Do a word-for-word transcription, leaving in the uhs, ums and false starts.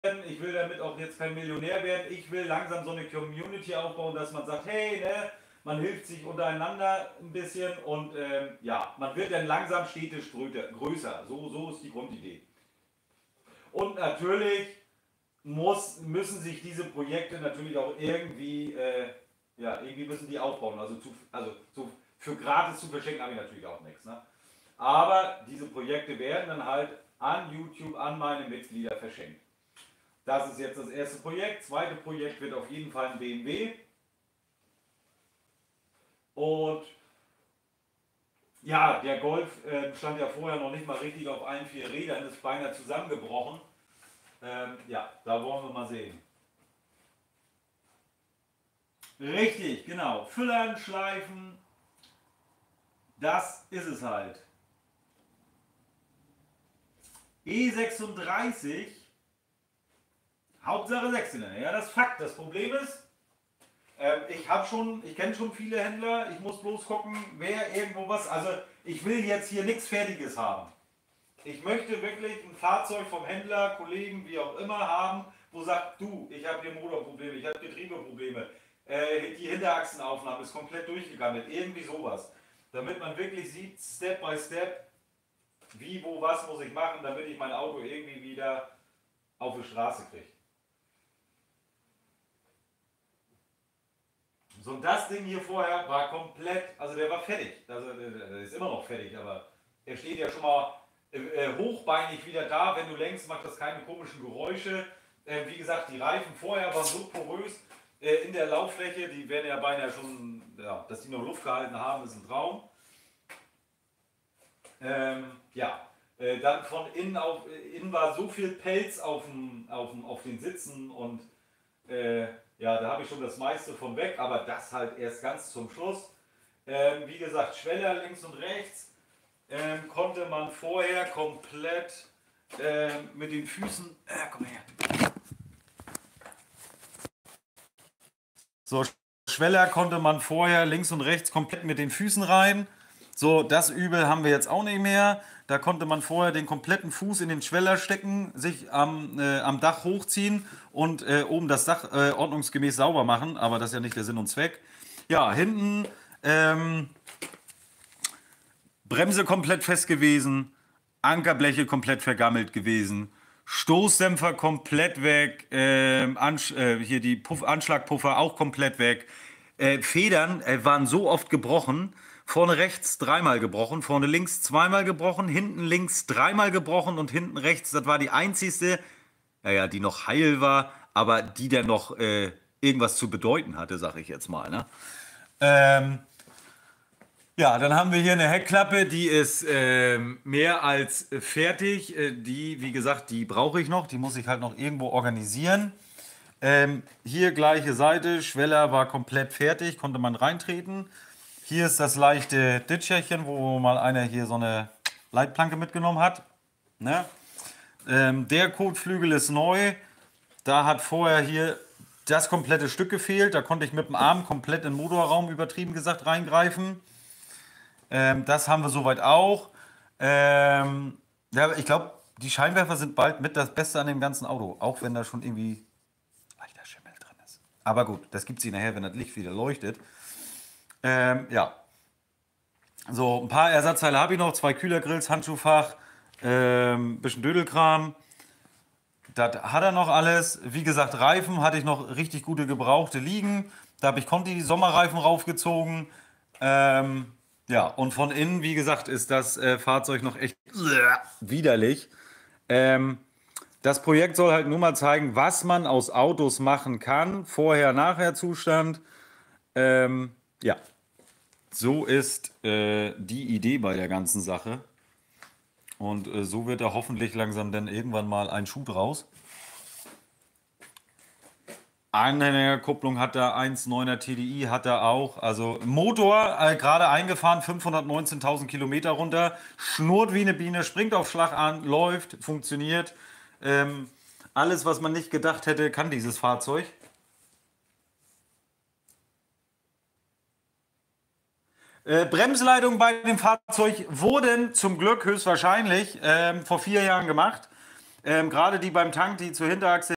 ich will damit auch jetzt kein Millionär werden, ich will langsam so eine Community aufbauen, dass man sagt, hey, ne, man hilft sich untereinander ein bisschen und ähm, ja, man wird dann langsam stetig größer. So, so ist die Grundidee. Und natürlich muss, müssen sich diese Projekte natürlich auch irgendwie, äh, ja, irgendwie müssen die aufbauen. Also, zu, also zu, für gratis zu verschenken habe ich natürlich auch nichts. Ne? Aber diese Projekte werden dann halt an YouTube, an meine Mitglieder verschenkt. Das ist jetzt das erste Projekt. Zweite Projekt wird auf jeden Fall ein B M W. Und ja, der Golf äh, stand ja vorher noch nicht mal richtig auf allen vier Rädern, ist beinahe zusammengebrochen. Ähm, ja, da wollen wir mal sehen. Richtig, genau. Füllern, schleifen, das ist es halt. E sechsunddreißig, Hauptsache Sechszylinder. Ja, das ist Fakt. Das Problem ist, äh, ich habe schon, ich kenne schon viele Händler. Ich muss bloß gucken, wer irgendwo was. Also ich will jetzt hier nichts Fertiges haben. Ich möchte wirklich ein Fahrzeug vom Händler, Kollegen, wie auch immer haben, wo sagt, du, ich habe hier Motorprobleme, ich habe Getriebeprobleme, äh, die Hinterachsenaufnahme ist komplett durchgegangen, irgendwie sowas. Damit man wirklich sieht, Step by Step, wie, wo, was muss ich machen, damit ich mein Auto irgendwie wieder auf die Straße kriege. So, und das Ding hier vorher war komplett, also der war fertig, also der ist immer noch fertig, aber er steht ja schon mal äh, hochbeinig wieder da. Wenn du lenkst, macht das keine komischen Geräusche. Äh, wie gesagt, die Reifen vorher waren so porös äh, in der Lauffläche, die werden ja beinahe schon, ja, dass die noch Luft gehalten haben, ist ein Traum. Ähm, ja, äh, dann von innen auf, innen war so viel Pelz auf, dem, auf, dem, auf den Sitzen und äh, ja, da habe ich schon das meiste von weg, aber das halt erst ganz zum Schluss. Ähm, wie gesagt, Schweller links und rechts. Ähm, konnte man vorher komplett ähm, mit den Füßen. Äh, komm her. So, Schweller konnte man vorher links und rechts komplett mit den Füßen rein. So, das Übel haben wir jetzt auch nicht mehr. Da konnte man vorher den kompletten Fuß in den Schweller stecken, sich am, äh, am Dach hochziehen und äh, oben das Dach äh, ordnungsgemäß sauber machen. Aber das ist ja nicht der Sinn und Zweck. Ja, hinten. Ähm, Bremse komplett fest gewesen, Ankerbleche komplett vergammelt gewesen, Stoßdämpfer komplett weg, äh, äh, hier die Puff Anschlagpuffer auch komplett weg. Äh, Federn äh, waren so oft gebrochen, vorne rechts dreimal gebrochen, vorne links zweimal gebrochen, hinten links dreimal gebrochen und hinten rechts, das war die einzigste, naja, die noch heil war, aber die dann noch äh, irgendwas zu bedeuten hatte, sag ich jetzt mal. Ne? Ähm, Ja, dann haben wir hier eine Heckklappe, die ist ähm, mehr als fertig. Äh, die, wie gesagt, die brauche ich noch. Die muss ich halt noch irgendwo organisieren. Ähm, hier gleiche Seite, Schweller war komplett fertig, konnte man reintreten. Hier ist das leichte Ditscherchen, wo mal einer hier so eine Leitplanke mitgenommen hat. Ne? Ähm, der Kotflügel ist neu. Da hat vorher hier das komplette Stück gefehlt. Da konnte ich mit dem Arm komplett in den Motorraum, übertrieben gesagt, reingreifen. Ähm, das haben wir soweit auch. Ähm, ja, ich glaube, die Scheinwerfer sind bald mit das Beste an dem ganzen Auto. Auch wenn da schon irgendwie leichter Schimmel drin ist. Aber gut, das gibt sie nachher, wenn das Licht wieder leuchtet. Ähm, ja. So, ein paar Ersatzteile habe ich noch. Zwei Kühlergrills, Handschuhfach, ähm, bisschen Dödelkram. Das hat er noch alles. Wie gesagt, Reifen hatte ich noch richtig gute gebrauchte liegen. Da habe ich Conti die Sommerreifen raufgezogen. Ähm, ja, und von innen, wie gesagt, ist das äh, Fahrzeug noch echt widerlich. Ähm, das Projekt soll halt nur mal zeigen, was man aus Autos machen kann. Vorher-Nachher-Zustand. Ähm, ja, so ist äh, die Idee bei der ganzen Sache. Und äh, so wird da hoffentlich langsam dann irgendwann mal ein Schuh draus. Anhängerkupplung hat er, eins Komma neuner T D I hat er auch. Also Motor äh, gerade eingefahren, fünfhundertneunzehntausend Kilometer runter. Schnurrt wie eine Biene, springt auf Schlag an, läuft, funktioniert. Ähm, alles, was man nicht gedacht hätte, kann dieses Fahrzeug. Äh, Bremsleitungen bei dem Fahrzeug wurden zum Glück höchstwahrscheinlich ähm, vor vier Jahren gemacht. Ähm, gerade die beim Tank, die zur Hinterachse